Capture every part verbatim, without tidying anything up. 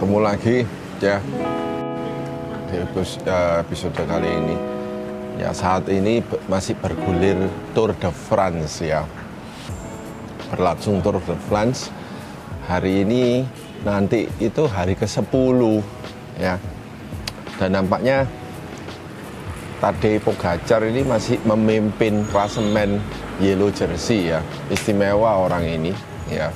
ketemu lagi ya di episode kali ini. Ya, saat ini masih bergulir Tour de France ya. Berlangsung Tour de France. Hari ini nanti itu hari ke sepuluh ya. Dan nampaknya Tadej Pogacar ini masih memimpin klasemen Yellow Jersey ya. Istimewa orang ini ya.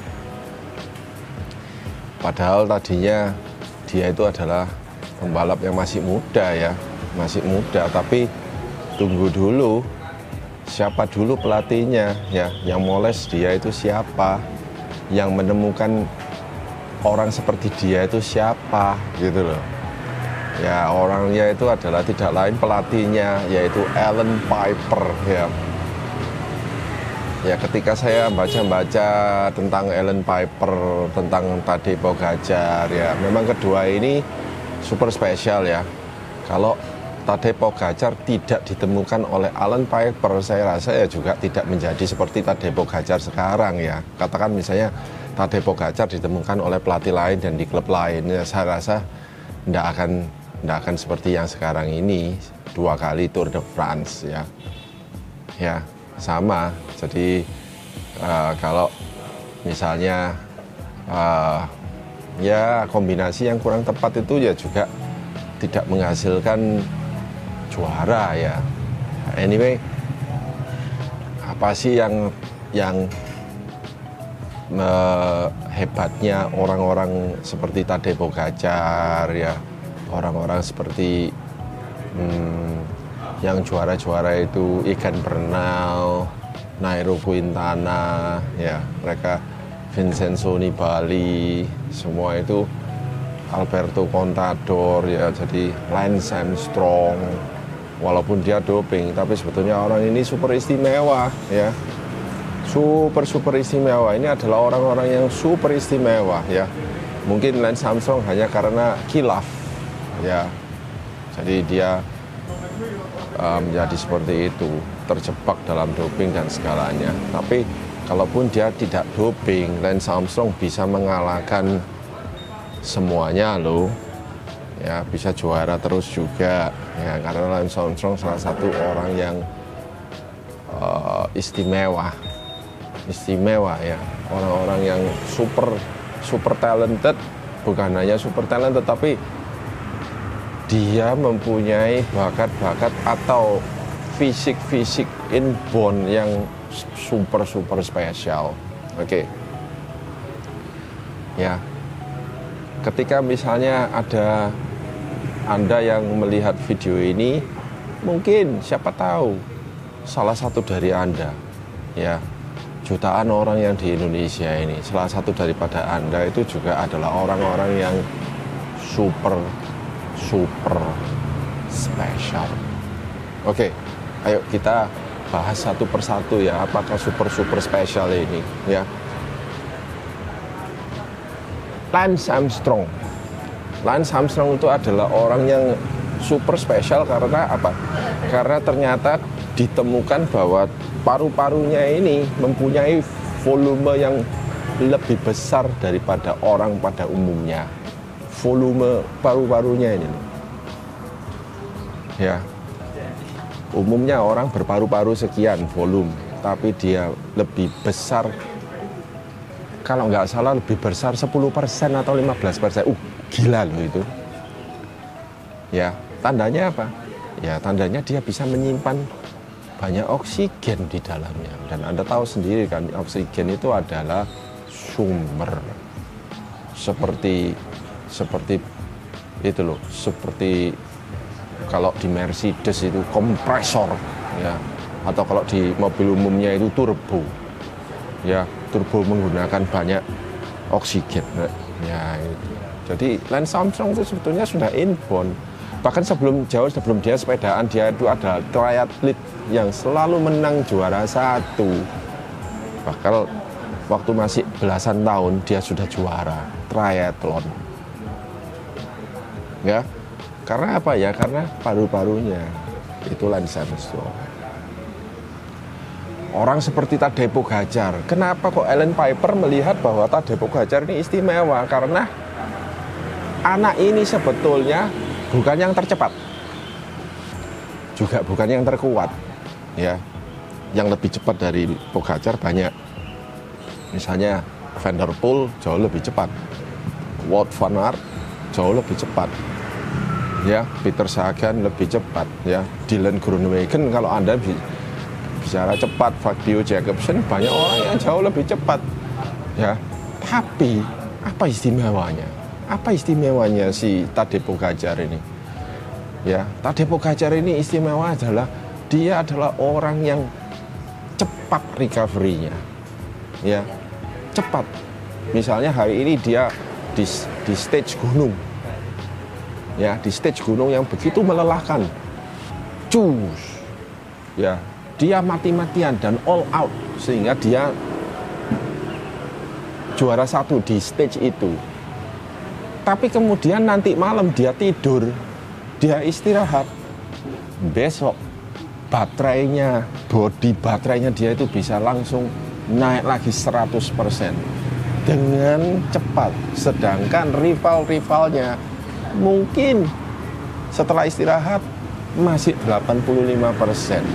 Padahal tadinya dia itu adalah pembalap yang masih muda ya, masih muda. Tapi tunggu dulu, siapa dulu pelatihnya ya, yang moles dia itu siapa, yang menemukan orang seperti dia itu siapa, gitu loh. Ya, orangnya itu adalah tidak lain pelatihnya, yaitu Allan Peiper ya. Ya, ketika saya baca-baca tentang Allan Peiper, tentang Tadej Pogacar ya, memang kedua ini super spesial ya. Kalau Tadej Pogacar tidak ditemukan oleh Allan Peiper, saya rasa ya juga tidak menjadi seperti Tadej Pogacar sekarang ya. Katakan misalnya Tadej Pogacar ditemukan oleh pelatih lain dan di klub lain, ya saya rasa tidak akan tidak akan seperti yang sekarang ini, dua kali Tour de France ya. Ya, sama. Jadi uh, kalau misalnya uh, ya kombinasi yang kurang tepat itu ya juga tidak menghasilkan juara ya. Anyway, apa sih yang yang uh, hebatnya orang-orang seperti Tadej Pogacar ya, orang-orang seperti hmm, yang juara-juara itu Egan Bernal, Nairo Quintana, ya mereka, Vincenzo Nibali, semua itu, Alberto Contador, ya jadi Lance Armstrong, walaupun dia doping, tapi sebetulnya orang ini super istimewa, ya, super super istimewa. Ini adalah orang-orang yang super istimewa, ya. Mungkin Lance Armstrong hanya karena khilaf, ya, jadi dia menjadi um, seperti itu, terjebak dalam doping dan segalanya. Tapi kalaupun dia tidak doping, Lance Armstrong bisa mengalahkan semuanya loh, ya, bisa juara terus juga ya, karena Lance Armstrong salah satu orang yang uh, istimewa istimewa ya, orang-orang yang super super talented, bukan hanya super talented tapi dia mempunyai bakat-bakat atau fisik-fisik inborn yang super-super spesial. Oke. Okay. Ya. Ketika misalnya ada Anda yang melihat video ini, mungkin siapa tahu salah satu dari Anda, ya, jutaan orang yang di Indonesia ini, salah satu daripada Anda itu juga adalah orang-orang yang super super spesial. Oke, ayo kita bahas satu persatu ya, apakah super super spesial ini ya. Lance Armstrong. Lance Armstrong itu adalah orang yang super spesial karena apa? Karena ternyata ditemukan bahwa paru-parunya ini mempunyai volume yang lebih besar daripada orang pada umumnya. Volume paru-parunya ini, ya, umumnya orang berparu-paru sekian volume, tapi dia lebih besar, kalau nggak salah lebih besar sepuluh persen atau lima belas persen. Uh, gila loh itu. Ya, tandanya apa? Ya, tandanya dia bisa menyimpan banyak oksigen di dalamnya. Dan Anda tahu sendiri kan, oksigen itu adalah sumber seperti seperti itu loh, seperti kalau di Mercedes itu kompresor ya, atau kalau di mobil umumnya itu turbo ya, turbo menggunakan banyak oksigen ya itu. Jadi Lance Armstrong itu sebetulnya sudah inborn, bahkan sebelum jauh sebelum dia sepedaan, dia itu adalah triatlet yang selalu menang juara satu. Bahkan waktu masih belasan tahun dia sudah juara triathlon. Ya, karena apa ya? Karena paru-parunya itu Lance Armstrong. Orang seperti Tadej Pogacar, kenapa kok Allan Peiper melihat bahwa Tadej Pogacar ini istimewa? Karena anak ini sebetulnya bukan yang tercepat, juga bukan yang terkuat, ya. Yang lebih cepat dari Pogacar banyak. Misalnya Van der Poel jauh lebih cepat, Wout van Aert jauh lebih cepat, ya. Peter Sagan lebih cepat, ya. Dylan Groenewegen kalau Anda bicara cepat, Fabio Jacobsen banyak orang yang jauh lebih cepat, ya. Tapi apa istimewanya? Apa istimewanya si Tadej Pogacar ini? Ya, Tadej Pogacar ini istimewa adalah dia adalah orang yang cepat recovery-nya, ya, cepat. Misalnya hari ini dia di, di stage gunung, ya, di stage gunung yang begitu melelahkan, cus, ya, dia mati-matian dan all out sehingga dia juara satu di stage itu. Tapi kemudian nanti malam dia tidur, dia istirahat, besok baterainya, body baterainya dia itu bisa langsung naik lagi seratus persen dengan cepat. Sedangkan rival-rivalnya mungkin setelah istirahat masih delapan puluh lima persen.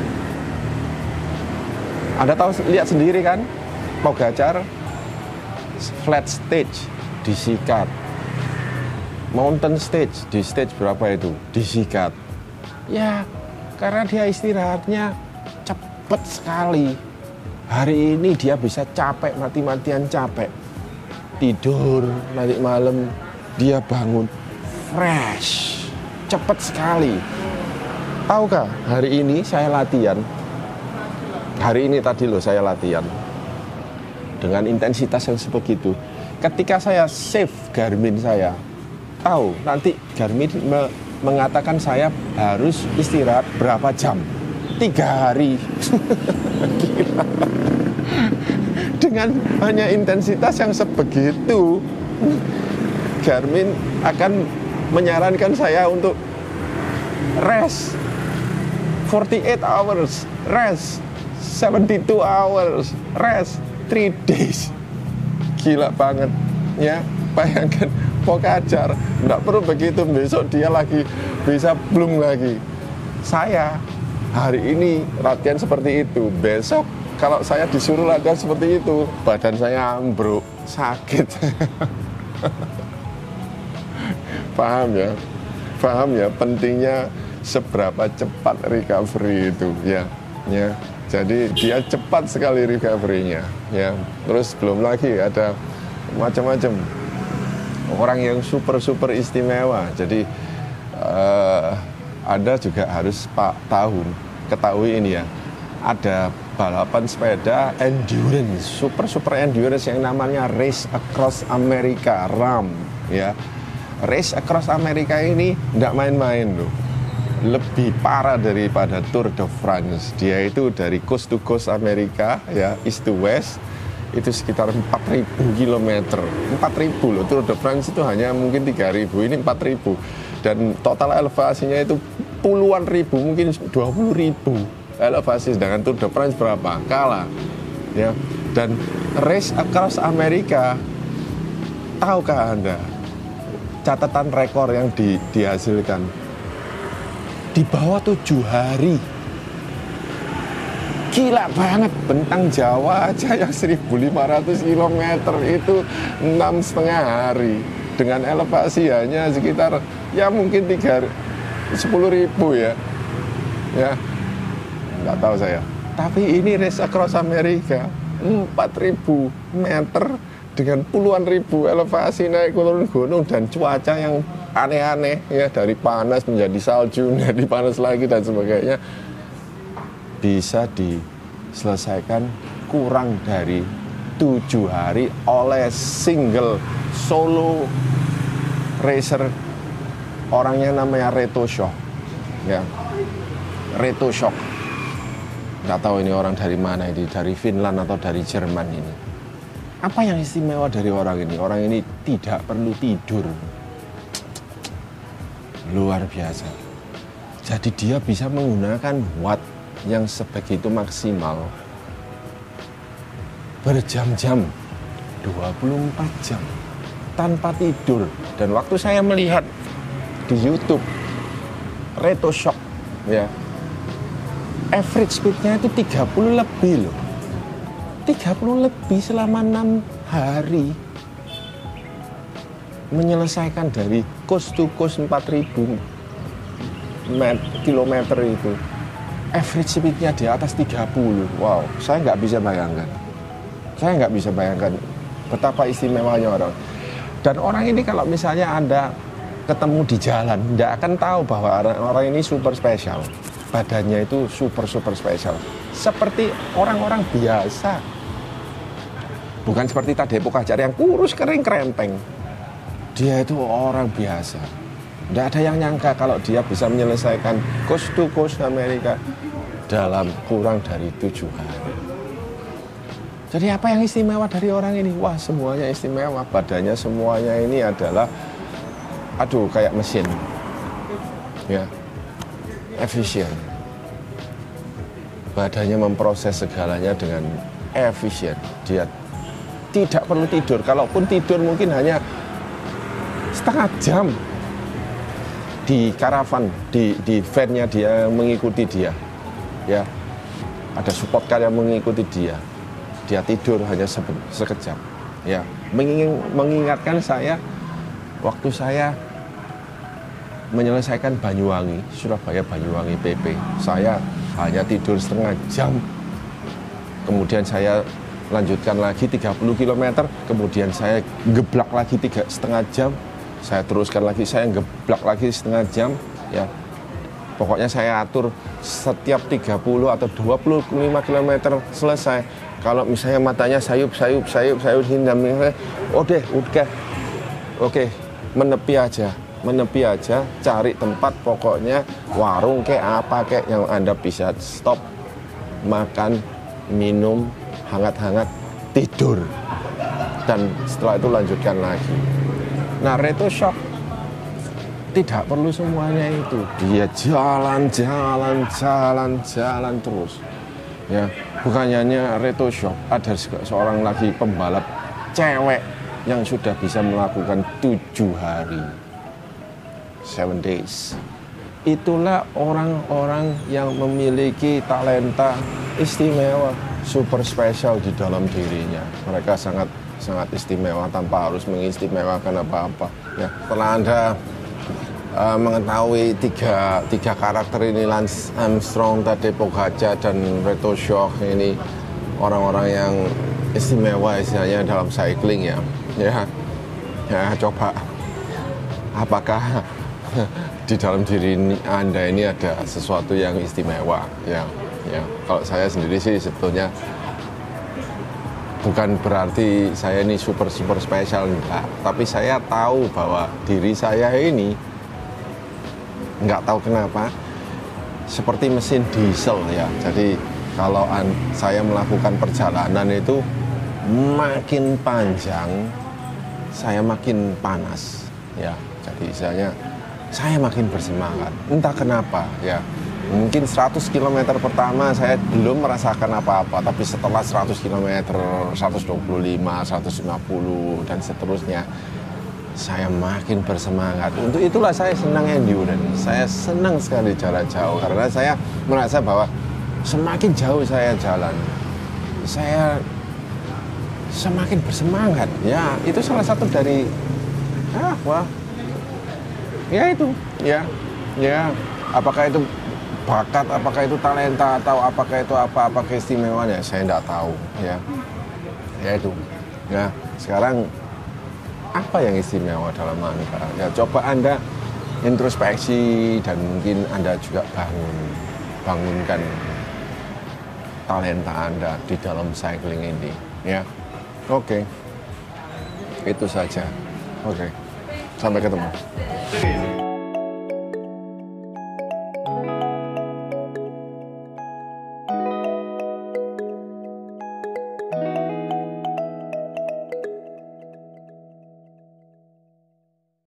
Anda tahu, lihat sendiri kan, Pogacar flat stage disikat, mountain stage di stage berapa itu disikat, ya, karena dia istirahatnya cepat sekali. Hari ini dia bisa capek, mati-matian capek, tidur, nanti malam dia bangun fresh, cepat sekali. Tahukah, hari ini saya latihan, hari ini tadi loh saya latihan dengan intensitas yang sebegitu. Ketika saya save Garmin saya, tahu nanti Garmin me mengatakan saya harus istirahat berapa jam, tiga hari. Gila. Dengan hanya intensitas yang sebegitu, Garmin akan menyarankan saya untuk rest forty-eight hours, rest seventy-two hours, rest three days. Gila banget, ya. Bayangkan Pogacar nggak perlu begitu, besok dia lagi bisa belum lagi. Saya hari ini latihan seperti itu, besok kalau saya disuruh latihan seperti itu, badan saya ambruk, sakit. Paham ya? Paham ya pentingnya seberapa cepat recovery itu, ya. Ya. Jadi dia cepat sekali recovery-nya, ya. Terus belum lagi ada macam-macam orang yang super-super istimewa. Jadi uh, Anda juga harus pak tahu, ketahui ini ya, ada balapan sepeda endurance, super-super endurance yang namanya Race Across America, RAM, ya. Race Across America ini tidak main-main loh, lebih parah daripada Tour de France. Dia itu dari coast to coast Amerika, ya, east to west, itu sekitar empat ribu kilometer. empat ribu loh, Tour de France itu hanya mungkin tiga ribu, ini empat ribu. Dan total elevasinya itu puluhan ribu, mungkin dua puluh ribu elevasi. Sedangkan Tour de France berapa? Kalah, ya. Dan Race Across America, tahukah Anda catatan rekor yang di, dihasilkan? Di bawah tujuh hari. Gila banget, bentang Jawa aja yang seribu lima ratus kilometer itu enam setengah hari. Dengan elevasi hanya sekitar, ya mungkin tiga, sepuluh ribu ya. Ya, nggak tahu saya. Tapi ini Race Across America, empat ribu meter dengan puluhan ribu elevasi naik turun gunung dan cuaca yang aneh-aneh, ya, dari panas menjadi salju, menjadi panas lagi dan sebagainya, bisa diselesaikan kurang dari tujuh hari oleh single solo racer, orangnya namanya Reto Shock, ya, Reto Shock. Nggak tahu ini orang dari mana, ini dari Finland atau dari Jerman ini. Apa yang istimewa dari orang ini? Orang ini tidak perlu tidur. Luar biasa. Jadi dia bisa menggunakan watt yang sebegitu maksimal berjam-jam, dua puluh empat jam. tanpa tidur. Dan waktu saya melihat di YouTube RetroShock ya, average speednya itu tiga puluh lebih loh, tiga puluh lebih selama enam hari, menyelesaikan dari coast to coast empat ribu kilometer itu. Average speednya di atas tiga puluh. Wow, saya nggak bisa bayangkan. Saya nggak bisa bayangkan betapa istimewanya orang. Dan orang ini kalau misalnya Anda ketemu di jalan, nggak akan tahu bahwa orang, orang ini super spesial. Badannya itu super-super spesial. Seperti orang-orang biasa. Bukan seperti Tadej Pogacar yang kurus, kering, krempeng. Dia itu orang biasa. Nggak ada yang nyangka kalau dia bisa menyelesaikan coast to coast Amerika dalam kurang dari tujuh hari. Jadi apa yang istimewa dari orang ini? Wah, semuanya istimewa. Badannya semuanya ini adalah, aduh, kayak mesin. Ya, efisien. Badannya memproses segalanya dengan efisien. Dia tidak perlu tidur. Kalaupun tidur mungkin hanya setengah jam. Di karavan, di, di van-nya dia mengikuti dia, ya, ada support car yang mengikuti dia, dia tidur hanya se sekejap, ya, Menging mengingatkan saya waktu saya menyelesaikan Banyuwangi, Surabaya Banyuwangi P P, saya hanya tidur setengah jam, kemudian saya lanjutkan lagi tiga puluh kilometer, kemudian saya geblak lagi tiga setengah jam. Saya teruskan lagi, saya geblak lagi setengah jam, ya. Pokoknya saya atur setiap tiga puluh atau dua puluh lima kilometer selesai. Kalau misalnya matanya sayup, sayup, sayup, sayup, hindam, oh deh, udah, oke, menepi aja, menepi aja, cari tempat, pokoknya warung kayak apa kayak yang Anda bisa stop, makan, minum, hangat-hangat, tidur, dan setelah itu lanjutkan lagi. Nah, RetroShock tidak perlu semuanya itu. Dia jalan, jalan, jalan, jalan terus. Ya, bukannya hanya RetroShock, ada seorang lagi pembalap cewek yang sudah bisa melakukan tujuh hari, seven days. Itulah orang-orang yang memiliki talenta istimewa, super spesial di dalam dirinya. Mereka sangat sangat istimewa tanpa harus mengistimewakan apa-apa. Ya, setelah Anda uh, mengetahui tiga, tiga karakter ini, Lance Armstrong, Tadej Pogacar, dan RetroShock, ini orang-orang yang istimewa istilahnya dalam cycling ya. Ya, ya coba apakah di dalam diri Anda ini ada sesuatu yang istimewa? Ya, ya. Kalau saya sendiri sih sebetulnya bukan berarti saya ini super-super spesial, enggak. Tapi saya tahu bahwa diri saya ini, enggak tahu kenapa, seperti mesin diesel ya. Jadi kalau saya melakukan perjalanan itu makin panjang, saya makin panas ya. Jadi misalnya saya makin bersemangat. Entah kenapa ya. Mungkin seratus kilometer pertama saya belum merasakan apa-apa, tapi setelah seratus kilometer, seratus dua puluh lima, seratus lima puluh, dan seterusnya, saya makin bersemangat. Untuk itulah saya senang endurance. Saya senang sekali jalan jauh, karena saya merasa bahwa semakin jauh saya jalan, saya semakin bersemangat. Ya, itu salah satu dari, ah, wah, ya itu, ya, ya, apakah itu bakat, apakah itu talenta, atau apakah itu apa, apa keistimewaannya, saya tidak tahu, ya, ya itu, ya. Sekarang apa yang istimewa dalam Anda? Ya, coba Anda introspeksi dan mungkin Anda juga bangun, bangunkan talenta Anda di dalam cycling ini, ya. Oke, itu saja. Oke, sampai ketemu.